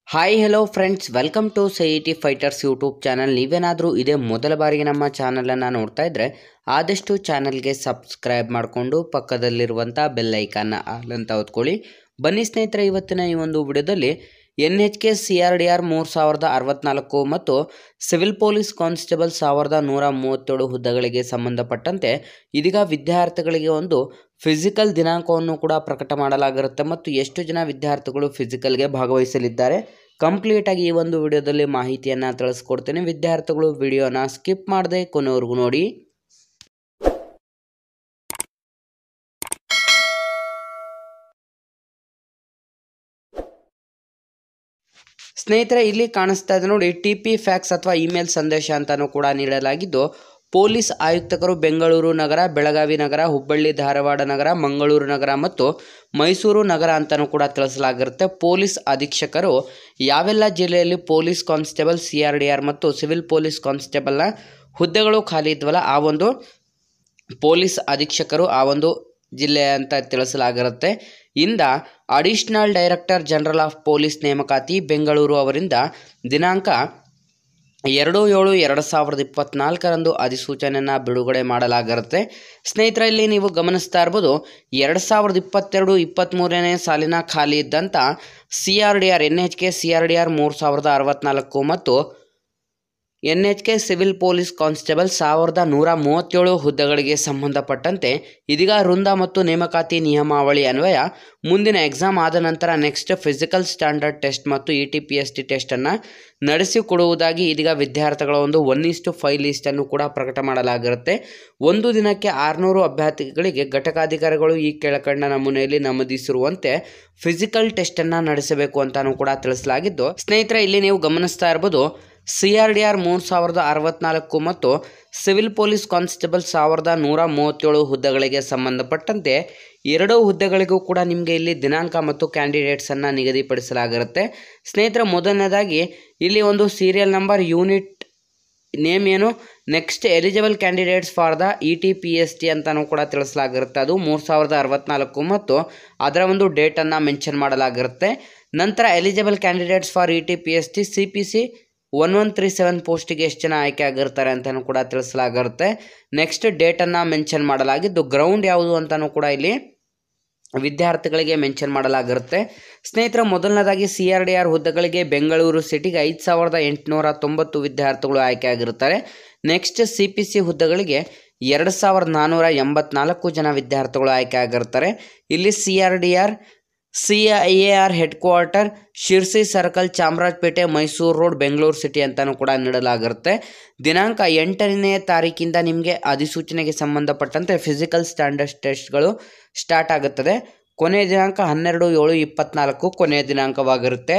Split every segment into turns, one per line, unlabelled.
Hi hello friends, welcome to CET fighters YouTube channel. ನೀವೇನಾದರೂ ಇದೇ ಮೊದಲ ಬಾರಿಗೆ ನಮ್ಮ ಚಾನಲನ್ನು ನೋಡ್ತಾ ಇದ್ದರೆ ಆದಷ್ಟು ಚಾನಲ್ಗೆ ಸಬ್ಸ್ಕ್ರೈಬ್ ಮಾಡಿಕೊಂಡು ಪಕ್ಕದಲ್ಲಿರುವಂಥ ಬೆಲ್ ಐಕಾನ್ನ ಆಲ್ ಅಂತ ಒತ್ಕೊಳ್ಳಿ. ಬನ್ನಿ ಸ್ನೇಹಿತರೆ, ಇವತ್ತಿನ ಈ ಒಂದು ವಿಡಿಯೋದಲ್ಲಿ NHK CRDR 3064 ಮತ್ತು ಸಿವಿಲ್ ಪೊಲೀಸ್ ಕಾನ್ಸ್ಟೇಬಲ್ 1137 ಹುದ್ದೆಗಳಿಗೆ ಸಂಬಂಧಪಟ್ಟಂತೆ ಇದೀಗ ವಿದ್ಯಾರ್ಥಿಗಳಿಗೆ ಒಂದು ಫಿಸಿಕಲ್ ದಿನಾಂಕವನ್ನು ಕೂಡ ಪ್ರಕಟ ಮಾಡಲಾಗಿರುತ್ತೆ ಮತ್ತು ಎಷ್ಟು ಜನ ವಿದ್ಯಾರ್ಥಿಗಳು ಫಿಸಿಕಲ್ಗೆ ಭಾಗವಹಿಸಲಿದ್ದಾರೆ ಕಂಪ್ಲೀಟ್ ಆಗಿ ಈ ಒಂದು ವಿಡಿಯೋದಲ್ಲಿ ಮಾಹಿತಿಯನ್ನು ತಿಳಿಸ್ಕೊಡ್ತೇನೆ. ವಿದ್ಯಾರ್ಥಿಗಳು ವಿಡಿಯೋನ ಸ್ಕಿಪ್ ಮಾಡದೆ ಕೊನೆವರೆಗೂ ನೋಡಿ. ಸ್ನೇಹಿತರೆ, ಇಲ್ಲಿ ಕಾಣಿಸ್ತಾ ಇದೆ ನೋಡಿ, TP ಫ್ಯಾಕ್ಸ್ ಅಥವಾ ಇಮೇಲ್ ಸಂದೇಶ ಅಂತಾನೂ ಕೂಡ ನೀಡಲಾಗಿದ್ದು, ಪೊಲೀಸ್ ಆಯುಕ್ತರು ಬೆಂಗಳೂರು ನಗರ, ಬೆಳಗಾವಿ ನಗರ, ಹುಬ್ಬಳ್ಳಿ ಧಾರವಾಡ ನಗರ, ಮಂಗಳೂರು ನಗರ ಮತ್ತು ಮೈಸೂರು ನಗರ ಅಂತಲೂ ಕೂಡ ತಿಳಿಸಲಾಗಿರುತ್ತೆ. ಪೊಲೀಸ್ ಅಧೀಕ್ಷಕರು ಯಾವೆಲ್ಲ ಜಿಲ್ಲೆಯಲ್ಲಿ ಪೊಲೀಸ್ ಕಾನ್ಸ್ಟೇಬಲ್ CRDR ಮತ್ತು ಸಿವಿಲ್ ಪೊಲೀಸ್ ಕಾನ್ಸ್ಟೇಬಲ್ನ ಹುದ್ದೆಗಳು ಖಾಲಿ ಇದ್ವಲ್ಲ ಆ ಒಂದು ಪೊಲೀಸ್ ಅಧೀಕ್ಷಕರು ಆ ಒಂದು ಜಿಲ್ಲೆ ಅಂತ ತಿಳಿಸಲಾಗಿರುತ್ತೆ. ಇಂದ additional director general of police ನೇಮಕಾತಿ ಬೆಂಗಳೂರು ಅವರಿಂದ ದಿನಾಂಕ 2/7/2024 ಅಧಿಸೂಚನೆಯನ್ನು ಬಿಡುಗಡೆ ಮಾಡಲಾಗಿರುತ್ತೆ. ಸ್ನೇಹಿತರೆ, ಇಲ್ಲಿ ನೀವು ಗಮನಿಸ್ತಾ ಇರ್ಬೋದು, 2022-23ನೇ ಸಾಲಿನ ಖಾಲಿ ಇದ್ದಂಥ CRDR NHK CRDR 3064 ಮತ್ತು NHK ಸಿವಿಲ್ ಪೊಲೀಸ್ ಕಾನ್ಸ್ಟೇಬಲ್ 1137 ಹುದ್ದೆಗಳಿಗೆ ಸಂಬಂಧಪಟ್ಟಂತೆ ಇದೀಗ ವೃಂದ ಮತ್ತು ನೇಮಕಾತಿ ನಿಯಮಾವಳಿ ಅನ್ವಯ ಮುಂದಿನ ಎಕ್ಸಾಮ್ ಆದ ನಂತರ ನೆಕ್ಸ್ಟ್ ಫಿಸಿಕಲ್ ಸ್ಟ್ಯಾಂಡರ್ಡ್ ಟೆಸ್ಟ್ ಮತ್ತು ETPST ಟೆಸ್ಟನ್ನು ನಡೆಸಿಕೊಡುವುದಾಗಿ ಇದೀಗ ವಿದ್ಯಾರ್ಥಿಗಳ ಒಂದು 1:5 ಲಿಸ್ಟನ್ನು ಕೂಡ ಪ್ರಕಟ ಮಾಡಲಾಗಿರುತ್ತೆ. ಒಂದು ದಿನಕ್ಕೆ 600 ಅಭ್ಯರ್ಥಿಗಳಿಗೆ ಘಟಕಾಧಿಕಾರಿಗಳು ಈ ಕೆಳಕಂಡ ನಮೂನೆಯಲ್ಲಿ ನಮೂದಿಸಿರುವಂತೆ ಫಿಸಿಕಲ್ ಟೆಸ್ಟನ್ನು ನಡೆಸಬೇಕು ಅಂತಾನೂ ಕೂಡ ತಿಳಿಸಲಾಗಿದ್ದು, ಸ್ನೇಹಿತರೆ ಇಲ್ಲಿ ನೀವು ಗಮನಿಸ್ತಾ ಇರ್ಬೋದು, CRDR 3064 ಮತ್ತು ಸಿವಿಲ್ ಪೊಲೀಸ್ ಕಾನ್ಸ್ಟೇಬಲ್ 1137 ಹುದ್ದೆಗಳಿಗೆ ಸಂಬಂಧಪಟ್ಟಂತೆ ಎರಡೂ ಹುದ್ದೆಗಳಿಗೂ ಕೂಡ ನಿಮಗೆ ಇಲ್ಲಿ ದಿನಾಂಕ ಮತ್ತು ಕ್ಯಾಂಡಿಡೇಟ್ಸನ್ನು ನಿಗದಿಪಡಿಸಲಾಗಿರುತ್ತೆ. ಸ್ನೇಹಿತರೆ, ಮೊದಲನೇದಾಗಿ ಇಲ್ಲಿ ಒಂದು ಸೀರಿಯಲ್ ನಂಬರ್ ಯೂನಿಟ್ ನೇಮ್ ಏನು, next eligible candidates for the ETPST ಅಂತಲೂ ಕೂಡ ತಿಳಿಸಲಾಗಿರುತ್ತೆ. ಅದು 3064 ಮತ್ತು ಅದರ ಒಂದು ಡೇಟನ್ನು ಮೆನ್ಷನ್ ಮಾಡಲಾಗಿರುತ್ತೆ. ನಂತರ eligible candidates for ETPST CPC 1137 ಪೋಸ್ಟಿಗೆ ಎಷ್ಟು ಜನ ಆಯ್ಕೆ ಆಗಿರ್ತಾರೆ ಅಂತಲೂ ಕೂಡ ತಿಳಿಸಲಾಗಿರುತ್ತೆ. ನೆಕ್ಸ್ಟ್ ಡೇಟನ್ನು ಮೆನ್ಷನ್ ಮಾಡಲಾಗಿದ್ದು, ಗ್ರೌಂಡ್ ಯಾವುದು ಅಂತಲೂ ಕೂಡ ಇಲ್ಲಿ ವಿದ್ಯಾರ್ಥಿಗಳಿಗೆ ಮೆನ್ಷನ್ ಮಾಡಲಾಗಿರುತ್ತೆ. ಸ್ನೇಹಿತರೆ, ಮೊದಲನೇದಾಗಿ CRDR ಹುದ್ದೆಗಳಿಗೆ ಬೆಂಗಳೂರು ಸಿಟಿಗೆ 5890 ವಿದ್ಯಾರ್ಥಿಗಳು ಆಯ್ಕೆ ಆಗಿರ್ತಾರೆ. ನೆಕ್ಸ್ಟ್ CPC ಹುದ್ದೆಗಳಿಗೆ 2484 ಜನ ವಿದ್ಯಾರ್ಥಿಗಳು ಆಯ್ಕೆ ಆಗಿರ್ತಾರೆ. ಇಲ್ಲಿ CIAR head quarter Sirsi circle, Chamarajpet, Mysuru road, Bengaluru city ಅಂತಲೂ ಕೂಡ ನೀಡಲಾಗಿರುತ್ತೆ. ದಿನಾಂಕ 8ನೇ ತಾರೀಕಿಂದ ನಿಮಗೆ ಅಧಿಸೂಚನೆಗೆ ಸಂಬಂಧಪಟ್ಟಂತೆ ಫಿಸಿಕಲ್ ಸ್ಟ್ಯಾಂಡರ್ಡ್ ಟೆಸ್ಟ್ಗಳು ಸ್ಟಾರ್ಟ್ ಆಗುತ್ತದೆ. ಕೊನೆಯ ದಿನಾಂಕ 12/7/24 ಕೊನೆಯ ದಿನಾಂಕವಾಗಿರುತ್ತೆ.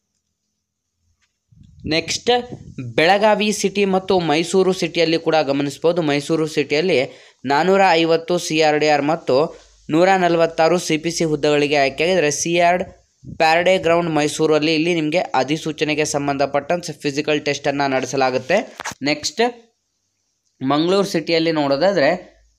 ನೆಕ್ಸ್ಟ್ ಬೆಳಗಾವಿ ಸಿಟಿ ಮತ್ತು ಮೈಸೂರು ಸಿಟಿಯಲ್ಲಿ ಕೂಡ ಗಮನಿಸ್ಬೋದು. ಮೈಸೂರು ಸಿಟಿಯಲ್ಲಿ 450 CRDR ಮತ್ತು 146 CPC ಹುದ್ದೆಗಳಿಗೆ ಆಯ್ಕೆಯಾಗಿದ್ದರೆ CRD ಪ್ಯಾರಡೆ ಗ್ರೌಂಡ್ ಮೈಸೂರಲ್ಲಿ ಇಲ್ಲಿ ನಿಮಗೆ ಅಧಿಸೂಚನೆಗೆ ಸಂಬಂಧಪಟ್ಟಂತೆ ಫಿಸಿಕಲ್ ಟೆಸ್ಟನ್ನು ನಡೆಸಲಾಗುತ್ತೆ. ನೆಕ್ಸ್ಟ್ ಮಂಗಳೂರು ಸಿಟಿಯಲ್ಲಿ ನೋಡೋದಾದರೆ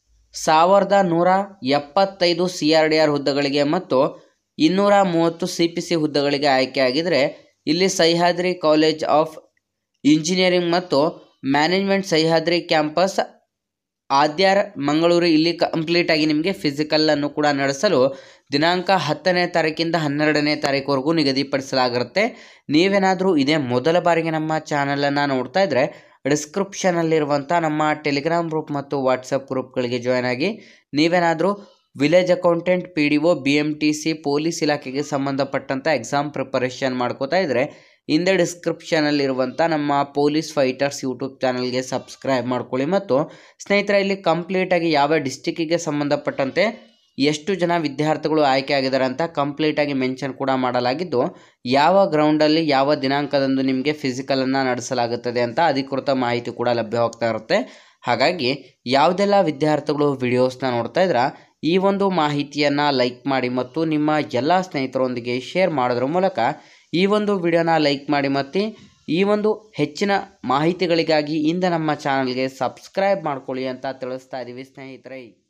1175 CRDR ಹುದ್ದೆಗಳಿಗೆ ಮತ್ತು 230 CPC ಹುದ್ದೆಗಳಿಗೆ ಆಯ್ಕೆಯಾಗಿದ್ದರೆ ಇಲ್ಲಿ ಸಹ್ಯಾದ್ರಿ ಕಾಲೇಜ್ ಆಫ್ ಇಂಜಿನಿಯರಿಂಗ್ ಮತ್ತು ಮ್ಯಾನೇಜ್ಮೆಂಟ್ ಸಹ್ಯಾದ್ರಿ ಕ್ಯಾಂಪಸ್ ಆದ್ಯಾರ್ ಮಂಗಳೂರು ಇಲ್ಲಿ ಕಂಪ್ಲೀಟ್ ಆಗಿ ನಿಮಗೆ ಫಿಸಿಕಲನ್ನು ಕೂಡ ನಡೆಸಲು ದಿನಾಂಕ 10ನೇ ತಾರೀಕಿಂದ 12ನೇ ತಾರೀಕುವರೆಗೂ ನಿಗದಿಪಡಿಸಲಾಗಿರುತ್ತೆ. ನೀವೇನಾದರೂ ಇದೇ ಮೊದಲ ಬಾರಿಗೆ ನಮ್ಮ ಚಾನಲನ್ನು ನೋಡ್ತಾ ಇದ್ದರೆ ಡಿಸ್ಕ್ರಿಪ್ಷನಲ್ಲಿರುವಂಥ ನಮ್ಮ ಟೆಲಿಗ್ರಾಮ್ ಗ್ರೂಪ್ ಮತ್ತು ವಾಟ್ಸಪ್ ಗ್ರೂಪ್ಗಳಿಗೆ ಜಾಯ್ನ್ ಆಗಿ. ನೀವೇನಾದರೂ village accountant, PDO, BMTC police ಇಲಾಖೆಗೆ ಸಂಬಂಧಪಟ್ಟಂಥ ಎಕ್ಸಾಮ್ ಪ್ರಿಪರೇಷನ್ ಮಾಡ್ಕೋತಾ ಇದ್ದರೆ ಹಿಂದೆ ಡಿಸ್ಕ್ರಿಪ್ಷನಲ್ಲಿರುವಂಥ ನಮ್ಮ ಪೊಲೀಸ್ ಫೈಟರ್ಸ್ ಯೂಟ್ಯೂಬ್ ಚಾನಲ್ಗೆ ಸಬ್ಸ್ಕ್ರೈಬ್ ಮಾಡ್ಕೊಳ್ಳಿ. ಮತ್ತು ಸ್ನೇಹಿತರೆ, ಇಲ್ಲಿ ಕಂಪ್ಲೀಟಾಗಿ ಯಾವ ಡಿಸ್ಟಿಕ್ಕಿಗೆ ಸಂಬಂಧಪಟ್ಟಂತೆ ಎಷ್ಟು ಜನ ವಿದ್ಯಾರ್ಥಿಗಳು ಆಯ್ಕೆ ಆಗಿದ್ದಾರೆ ಅಂತ ಕಂಪ್ಲೀಟಾಗಿ ಮೆನ್ಷನ್ ಕೂಡ ಮಾಡಲಾಗಿದ್ದು, ಯಾವ ಗ್ರೌಂಡಲ್ಲಿ ಯಾವ ದಿನಾಂಕದಂದು ನಿಮಗೆ ಫಿಸಿಕಲನ್ನು ನಡೆಸಲಾಗುತ್ತದೆ ಅಂತ ಅಧಿಕೃತ ಮಾಹಿತಿ ಕೂಡ ಲಭ್ಯವಾಗ್ತಾ ಇರುತ್ತೆ. ಹಾಗಾಗಿ ಯಾವುದೆಲ್ಲ ವಿದ್ಯಾರ್ಥಿಗಳು ವಿಡಿಯೋಸ್ನ ನೋಡ್ತಾ ಇದ್ರೆ ಈ ಒಂದು ಮಾಹಿತಿಯನ್ನು ಲೈಕ್ ಮಾಡಿ ಮತ್ತು ನಿಮ್ಮ ಎಲ್ಲ ಸ್ನೇಹಿತರೊಂದಿಗೆ ಶೇರ್ ಮಾಡೋದ್ರ ಮೂಲಕ ಈ ಒಂದು ವಿಡಿಯೋನ ಲೈಕ್ ಮಾಡಿ ಮತ್ತು ಈ ಒಂದು ಹೆಚ್ಚಿನ ಮಾಹಿತಿಗಳಿಗಾಗಿ ಇಂದ ನಮ್ಮ ಚಾನಲ್ಗೆ ಸಬ್ಸ್ಕ್ರೈಬ್ ಮಾಡ್ಕೊಳ್ಳಿ ಅಂತ ತಿಳಿಸ್ತಾ ಇದ್ದೀವಿ ಸ್ನೇಹಿತರೆ.